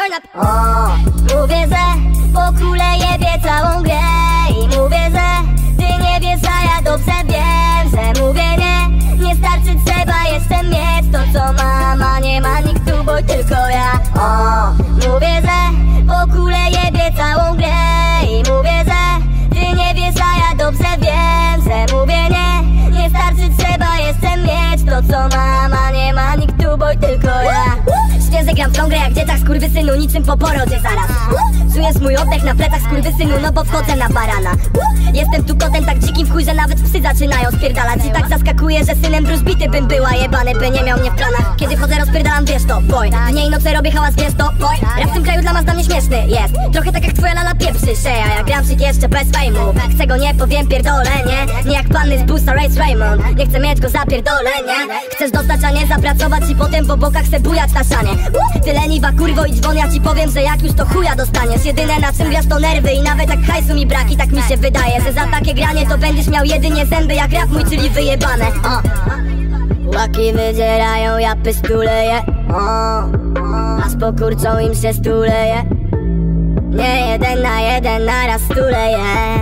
Mówię, że po kule jebie całą grę i mówię, że ty nie wiesz, a ja dobrze wiem, że mówię nie starczy, trzeba jeszcze mieć to, co mam, a nie ma nikt tu, bo tylko ja. Mówię, że po kule jebie całą grę i mówię, że ty nie wiesz, a ja dobrze wiem, że mówię nie starczy, trzeba jeszcze mieć to, co mam, a nie ma nikt tu, bo tylko ja. Śpię, gram w tą grę jak dzieciak, skurwysynu, niczym po porodzie zaraz. Czujesz mój oddech na plecach, skurwysynu, no bo wchodzę na barana. Jestem tu kotem tak dzikim w chuj, że nawet psy zaczynają spierdalać. I tak zaskakuje, że synem wróżbity bym była, jebany by nie miał mnie w planach. Kiedy wchodzę rozpierdalam, wiesz to, boy. Dnie i noce robię hałas, wiesz to, boy. Rap w tym kraju dla nas mnie śmieszny jest. Trochę tak jak twoja lala pieprzy szeja. Ja gram shit jeszcze bez fejmu. Chcę go nie powiem, pierdolę, nie jak panny z busa Race Raymond. Nie chcę mieć go, zapierdolę, nie. Chcesz dostać, a nie zapracować i potem po bokach se bujać na szanie. Ty leniwa kurwo i dzwon, ja ci powiem, że jak już to chuja dostaniesz. Jedyne na czym grasz to nerwy i nawet jak hajsu mi braki, tak mi się wydaje, że za takie granie to będziesz miał jedynie zęby jak rap mój, czyli wyjebane. Łaki wydzierają, ja pystuleję, aż pokurczą im się stuleje. Nie jeden na jeden naraz stuleję,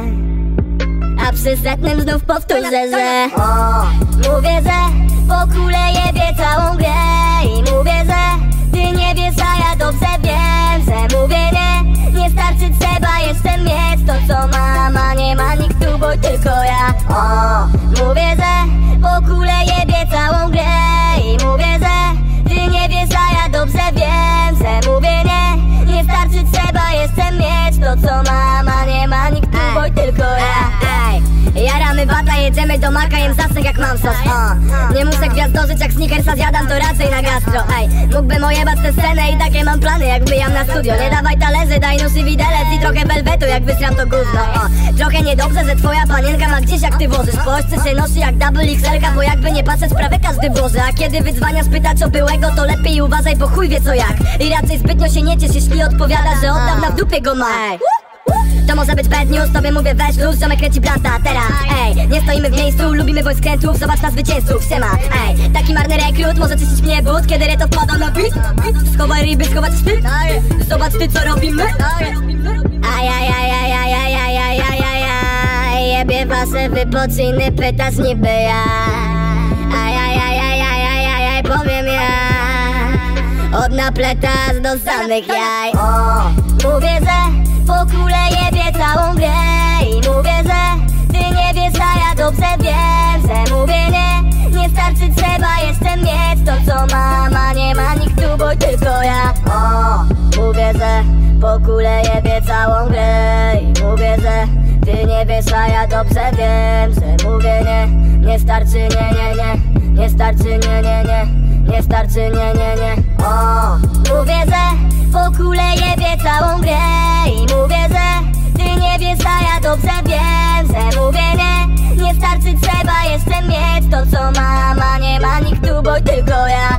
a przy setnym znów powtórzę, że mówię, że po kule jebie całą grę i mówię, że ty nie wiesz, a ja dobrze wiem, że mówię nie starczy, trzeba jeszcze mieć to, co mam, a nie ma nikt tu, bo tylko ja. Mówię, że po kule jebie całą grę i mówię, że ty nie wiesz, a ja dobrze wiem, że mówię nie starczy, trzeba jeszcze mieć to, co mam, a nie ma nikt tu, bo tylko ja. Jaramy bata, jedziemy do Maka, jem zasek jak mam sos. Nie muszę gwiazdożyć, jak Snickersa zjadam, to raczej na gastro. Mógłbym ojebać tę scenę i takie mam plany, jak wbijam na studio. Nie dawaj talerzy, daj nóż i widelec i trochę welwetu, jak wysram to gówno. Trochę niedobrze, że twoja panienka ma gdzieś jak ty wożysz. W Polsce się nosi jak double XL-ka, bo jakby nie patrzeć, prawie każdy włoży. A kiedy wydzwaniasz, pytać o byłego, to lepiej uważaj, bo chuj wie co jak. I raczej zbytnio się nie ciesz, jeśli odpowiada, że od dawna w dupie go ma. To może być bad news, tobie mówię weź luz, ziomek kręci blanta, teraz nie stoimy w miejscu, lubimy wojsk krętów, zobacz na zwycięzców, siema. Taki marny rekrut, może czyścić mnie but, kiedy reto wpada na beat. Schowaj ryby, schować wstyd, zobacz ty co robimy. Jebie wasze wypociny, pytasz niby ja. Powiem ja, od napletasz do samych jaj. Mówię, że po kule jebie całą grę i mówię, że ty nie wiesz, a ja dobrze wiem, że mówię nie starczy, trzeba jeszcze mieć to, co mam, a nie ma nikt tu, bo tylko ja. Mówię, że po kule jebie całą grę i mówię, że ty nie wiesz, a ja dobrze wiem, że mówię nie starczy, nie starczy, nie starczy, nie. Mówię, że po kule jebie całą grę i mówię, że ty nie wiesz, a ja dobrze wiem, że mówię nie starczy, trzeba jeszcze mieć to, co mam, a nie ma nikt tu, bo tylko ja.